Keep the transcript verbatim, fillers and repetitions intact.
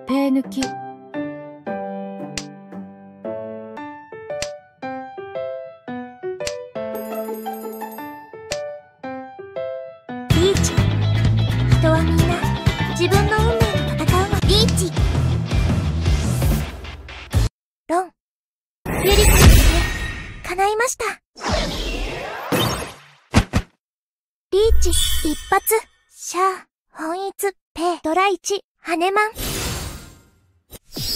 ペー抜き。 リーチ。人はみんな自分の運命と戦うの。リーチ。ロン。ユリカの夢、叶いました。リーチ、一発、シャー、本一、ペイ、ドラいち、ハネマン。